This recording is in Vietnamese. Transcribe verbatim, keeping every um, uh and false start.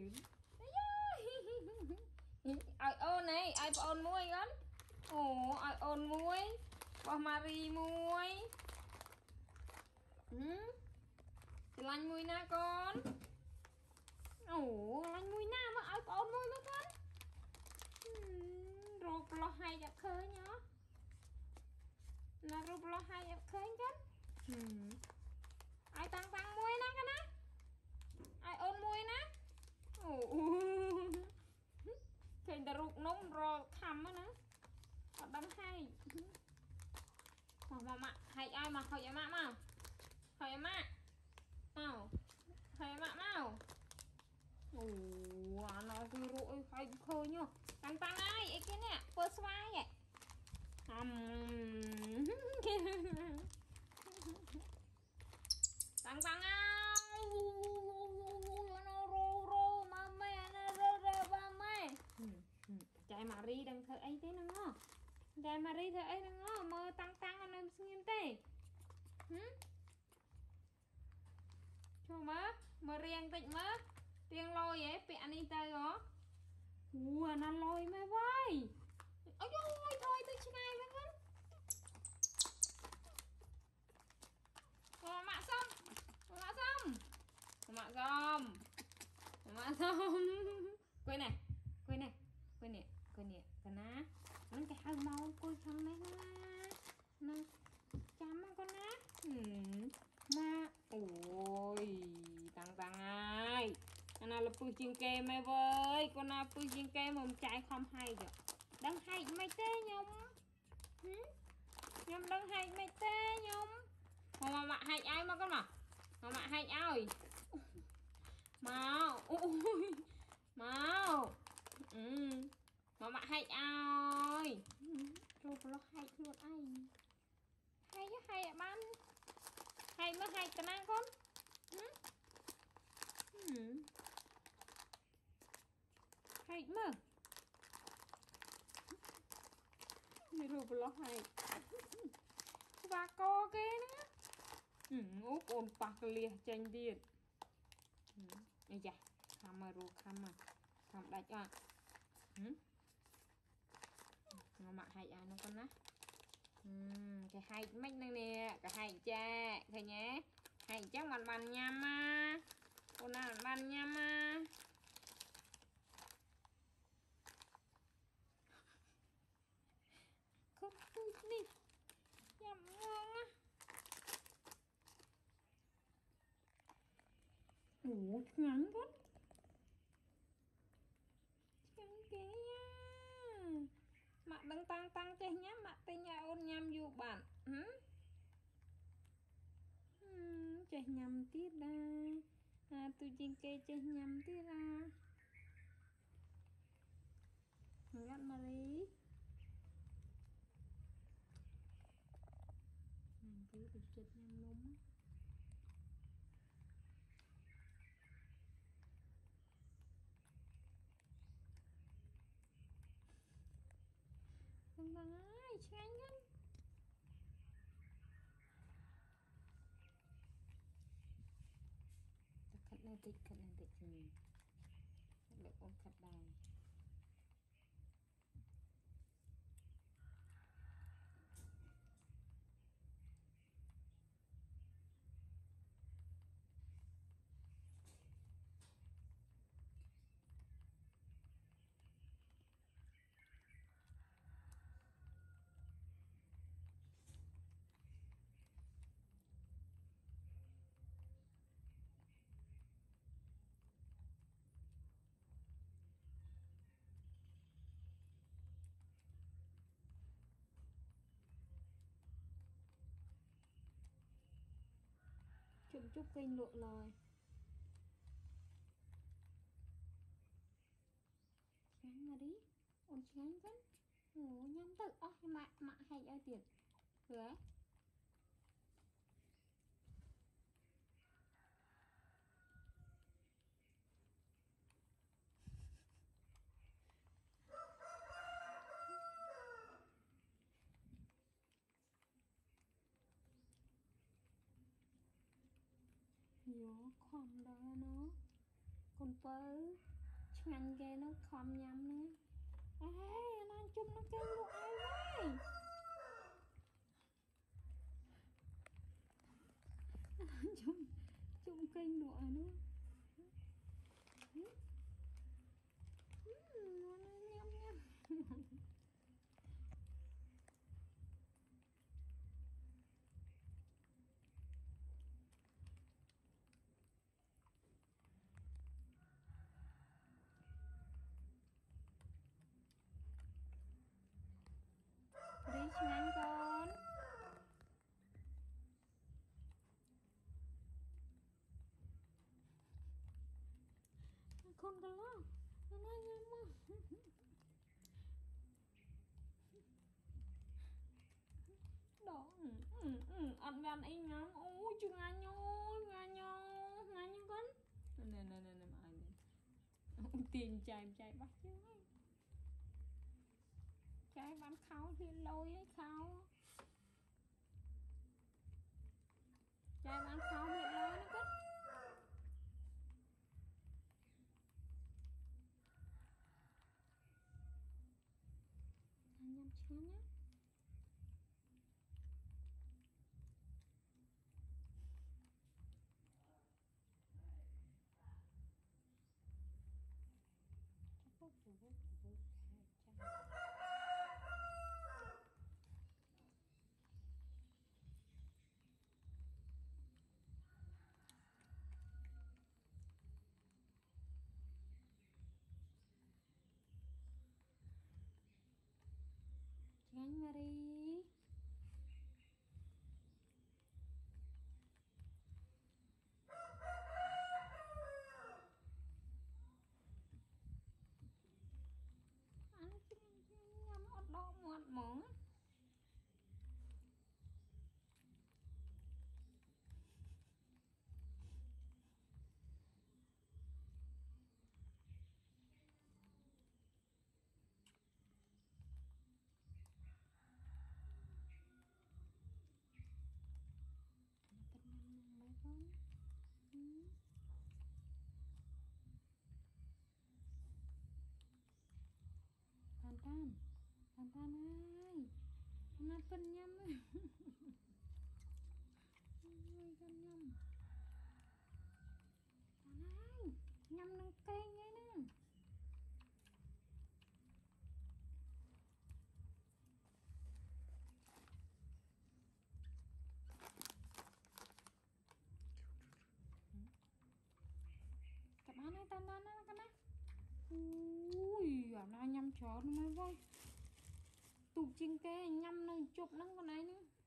ai ôn này ai ôn muối gắn ồ ai ôn muối bỏ mari muối ừ lanh muối na con ồ lanh muối na mà ai ôn muối mà con rụp lo hay đẹp khơi nhá là rụp lo hay đẹp khơi con ai tăng tăng muối na con á ai ôn muối na ồ thì ta rụt nóng rồi thầm á nữa đâm hay mà mà mà hay ai mà hỏi em mà hỏi em mà mau hỏi em mau ồ nó cứ rụi phải khơi nhá tăng tăng ai ấy cái nè first vai vậy tăng tăng ai nó rô rô mà mẹ nó rô rô ba mẹ chạy mà ri đừng thở ấy thế nó chạy mà ri thở ấy nó mơ tăng tăng anh em xin tê cho má mà riêng tịnh má riêng lôi vậy bị anh đi tay đó ủa nó lôi mày vai ôi ôi thôi tôi chỉ ngay với con mạ xong mạ xong mạ xong mạ xong quên này quên này quên nè quên nè con á nó cái hơi mau coi thằng này nó chấm con á mà ôi tăng tăng ai anh là pui chiên kem mày với con nào pui chiên kem mà chạy không hay rồi đang hay mày tê nhung nhung đang hay mày tê nhung mà mà hay ai mà con mà mà mà hay ai mau ui mau ừ mà mà hay ai rồi nó hay luôn ai hay chứ hay ạ ban hay mới hay cái nào con ừ. Ừ. Hay mà này rồi nó hay và co cái nữa ừ úp ôn bạc liệt tranh điện này dạ khăm mà rồi khăm mà khăm đánh à ừ nó mặc hay ai nó con á uhm, cái hay mấy này nè cái hay cha thầy nhé hay chắc bàn bàn nhâm à con nào bàn nhâm à không vui đi nhâm ngon á ủa ngắn quá ngắn kìa mặt đang tăng tăng chơi nhá mặt tay nhà ôn nhâm vô bạn hử ừ, chơi nhầm tiết ra à, tôi trên cây chơi nhầm tiết ra gắt mà đi mình cứ được chết nhầm đúng không bằng ai chán lắm khát này tích khát này tích gì được ôn khát đài chụp chút kênh lộ lời chán mà đi ôn chán vẫn ồ nhắm tự ôi mạ mạ hay ai tiền hứa vô khoan đó nó con bớ ngành kia nó không nhầm nữa. Ê, anh ăn chung nó kêu luôn ai vậy? chung chung kênh lụa nữa. Nhâm nhâm. Rich ngắn con. Con con lo. Nó nói nhâm mà. Đó. Ừ, ừ, ừ. Ăn gan anh ngắm. Ôi chứ ngà nhô. Ngà nhô. Ngà nhô con. Nè nè nè nè mà anh. Tiền chạy chạy bắt chứ. Chạy bán kháo thì lôi ấy kháo. Chạy bán kháo thì lôi nó con. Nhâm chứa nhá. Phúc phúc phúc phúc phúc. Ngắn Marie. Ăn chứ nhắm ọt đỏ ngọt món. Mấy con. Ừ. Tan tan. Tan tan ơi. Nó cân nhâm ơi. Ôi cân nhâm. Tan ơi. Nhâm nâng cây ngay nè. Các bạn ơi tan tan á con á. Ui, ở nào nhâm chó nó mới voi. Tụt trên cây nhâm nó chụp nó con này nữa.